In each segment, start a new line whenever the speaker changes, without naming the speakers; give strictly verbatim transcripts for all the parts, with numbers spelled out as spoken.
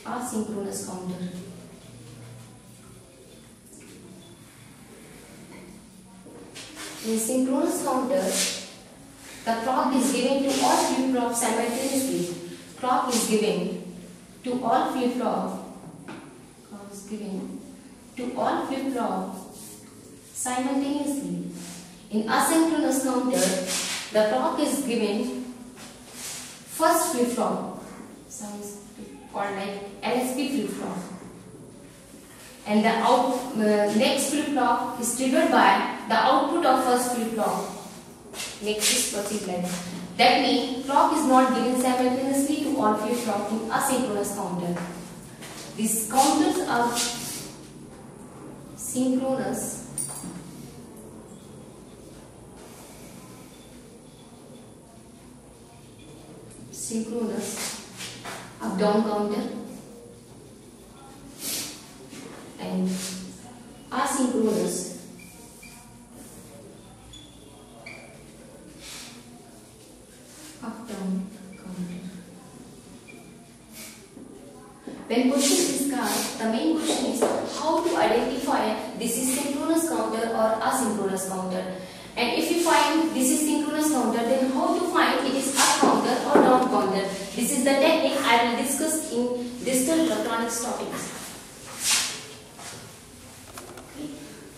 asynchronous counter. In synchronous counter, the clock is given to all flip-flops simultaneously. Clock is given to all flip-flops. Clock is given to all flip-flops simultaneously. In asynchronous counter, the clock is given first flip-flop, sounds called like L S B flip-flop, and the out uh, next flip-flop is triggered by the output of first flip-flop. Next is proceed like that. That means clock is not given simultaneously to all flip-flop in asynchronous counter. These counters are synchronous synchronous up down counter and asynchronous up down counter. When question is asked, the main question is how to identify this is synchronous counter or asynchronous counter. And if you find this is synchronous counter, then how to find it is up counter or down counter. This is the technique I will discuss in digital electronics topics. Okay.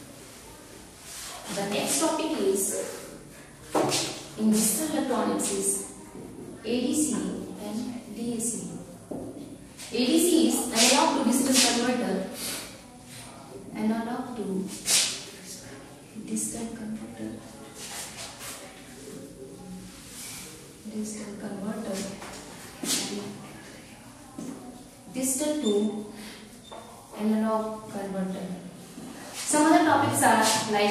The next topic is in digital electronics is A D C and D A C. A D C is analog to digital converter. Analog to digital converter. Digital converter. And digital to analog converter. Some other topics are like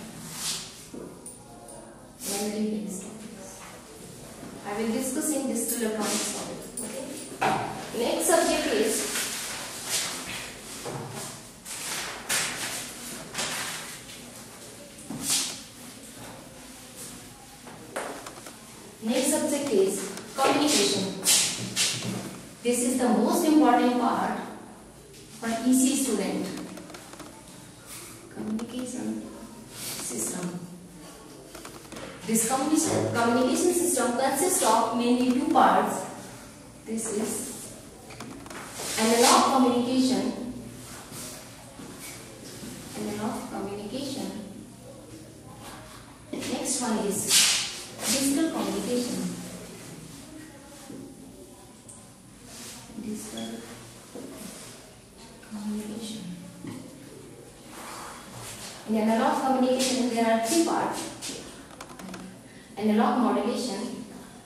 memory based topics. I will discuss in digital electronics topic. Okay. Next subject is Next subject is communication. This is the most important part for E C student. Communication system. This communication, communication system consists of mainly two parts. This is analog communication. Analog communication. Next one is digital communication. Digital communication. In analog communication, there are three parts. Analog modulation,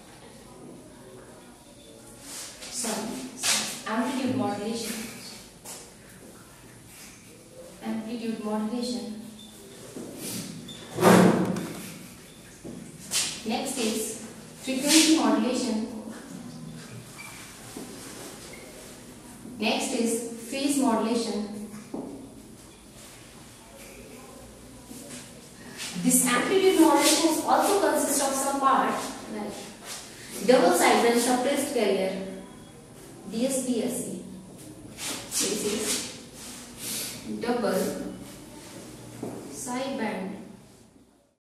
sorry, amplitude modulation, amplitude modulation. Next is frequency modulation. Next is phase modulation. This amplitude modulation is also consists of some part like double sideband suppressed carrier, D S P S C. This is double sideband